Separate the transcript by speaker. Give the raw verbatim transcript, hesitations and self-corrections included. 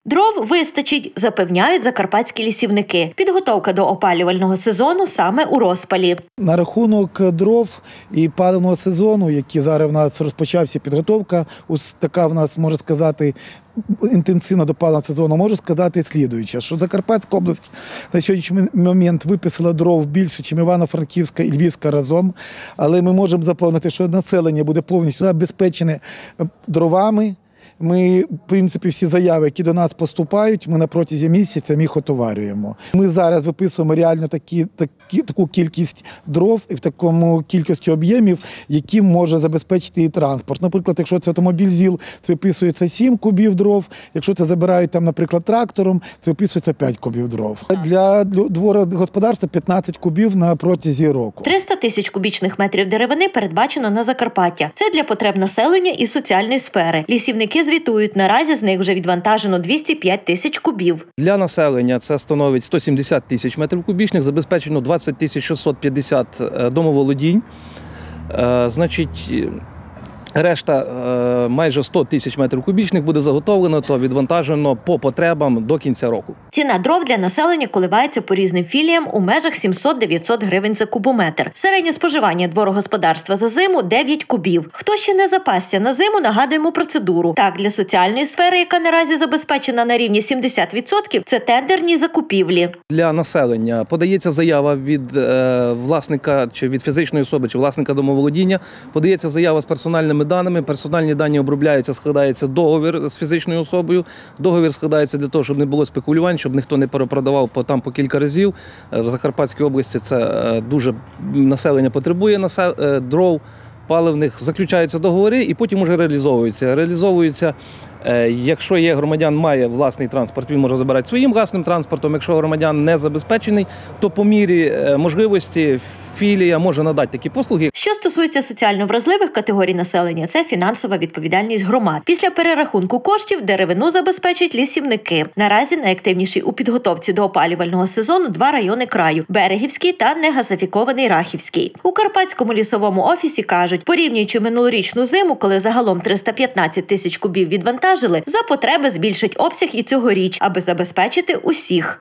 Speaker 1: Дров вистачить, запевняють закарпатські лісівники. Підготовка до опалювального сезону саме у розпалі.
Speaker 2: На рахунок дров і паливного сезону, який зараз в нас розпочався підготовка, ось така в нас, можна сказати, інтенсивно до паливного сезону, можу сказати слідуюче, що Закарпатська область на сьогоднішній момент виписала дров більше, ніж Івано-Франківська і Львівська разом, але ми можемо запевнити, що населення буде повністю забезпечене дровами. Ми, в принципі, всі заяви, які до нас поступають, ми на протязі місяця їх отоварюємо. Ми зараз виписуємо реально такі, такі, таку кількість дров і в такому кількості об'ємів, які може забезпечити і транспорт. Наприклад, якщо це автомобіль ЗІЛ, це виписується сім кубів дров, якщо це забирають, там, наприклад, трактором, це виписується п'ять кубів дров. Для дворогосподарства п'ятнадцять кубів на протязі року.
Speaker 1: триста тисяч кубічних метрів деревини передбачено на Закарпаття. Це для потреб населення і соціальної сфери. Лісівники звітують, наразі з них вже відвантажено двісті п'ять тисяч кубів.
Speaker 3: Для населення це становить сто сімдесят тисяч метрів кубічних, забезпечено двадцять тисяч шістсот п'ятдесят домоволодінь. Значить, решта, майже сто тисяч метрів кубічних, буде заготовлено та відвантажено по потребам до кінця року.
Speaker 1: Ціна дров для населення коливається по різним філіям у межах сімсот-дев'ятсот гривень за кубометр. Середнє споживання дворогосподарства за зиму – дев'ять кубів. Хто ще не запасся на зиму, нагадуємо процедуру. Так, для соціальної сфери, яка наразі забезпечена на рівні сімдесят відсотків, це тендерні закупівлі.
Speaker 3: Для населення подається заява від е, власника чи від фізичної особи, чи власника домоволодіння, подається заява з персональними даними, персональні дані обробляються, складається договір з фізичною особою. Договір складається для того, щоб не було спекулювань, щоб ніхто не перепродавав по, там по кілька разів. В Закарпатській області це дуже населення потребує дров паливних, заключаються договори і потім уже реалізовуються. Реалізовуються, якщо є громадян, має власний транспорт, він може забирати своїм власним транспортом. Якщо громадян не забезпечений, то по мірі можливості філія може надати такі послуги.
Speaker 1: Що стосується соціально вразливих категорій населення, це фінансова відповідальність громад. Після перерахунку коштів деревину забезпечать лісівники. Наразі найактивніші у підготовці до опалювального сезону два райони краю – Берегівський та негазифікований Рахівський. У Карпатському лісовому офісі кажуть, порівнюючи минулорічну зиму, коли загалом триста п'ятнадцять тисяч кубів відвантажили, за потреби збільшать обсяг і цьогоріч, аби забезпечити усіх.